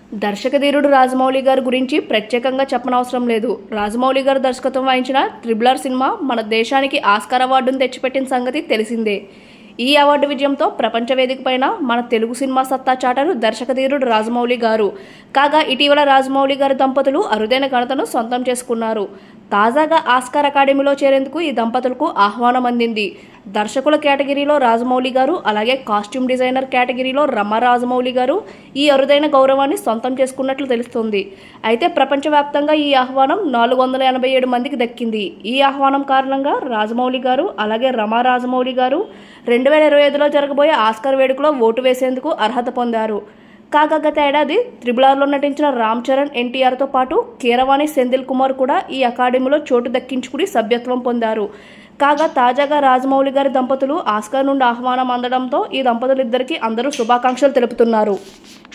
దర్శకధీరుడు రాజమౌళి గారి గురించి ప్రత్యేకంగా చెప్పనవసరం లేదు. రాజమౌళి గారు దర్శకత్వం వహించిన త్రిబుల్ సినిమా మన దేశానికి ఆస్కార్ అవార్డును తెచ్చిపెట్టిన సంగతి తెలిసిందే. ఈ అవార్డు విజయంతో ప్రపంచ వేదిక పైన మన తెలుగు సినిమా సత్తా చాటారు దర్శకధీరుడు రాజమౌళి గారు. కాగా ఇటీవల రాజమౌళి గారి దంపతులు అరుదైన ఘనతను సొంతం చేసుకున్నారు. తాజాగా ఆస్కార్ అకాడమీలో చేరేందుకు ఈ దంపతులకు ఆహ్వానం అందింది. దర్శకుల కేటగిరీలో రాజమౌళి గారు, అలాగే కాస్ట్యూమ్ డిజైనర్ కేటగిరీలో రమ రాజమౌళి గారు ఈ అరుదైన గౌరవాన్ని సొంతం చేసుకున్నట్లు తెలుస్తోంది. అయితే ప్రపంచవ్యాప్తంగా ఈ ఆహ్వానం 487 మందికి దక్కింది. ఈ ఆహ్వానం కారణంగా రాజమౌళి గారు, అలాగే రమ రాజమౌళి గారు 2025లో జరగబోయే ఆస్కార్ వేడుకలో ఓటు వేసేందుకు అర్హత పొందారు. కాగా గత ఏడాది త్రిబుల్ నటించిన రామ్ చరణ్, ఎన్టీఆర్తో పాటు కీరవాణి సెంధిల్ కుమార్ కూడా ఈ అకాడమీలో చోటు దక్కించుకుని సభ్యత్వం పొందారు. కాగా తాజాగా రాజమౌళి గారి దంపతులు ఆస్కార్ నుండి ఆహ్వానం అందడంతో ఈ దంపతులిద్దరికీ అందరూ శుభాకాంక్షలు తెలుపుతున్నారు.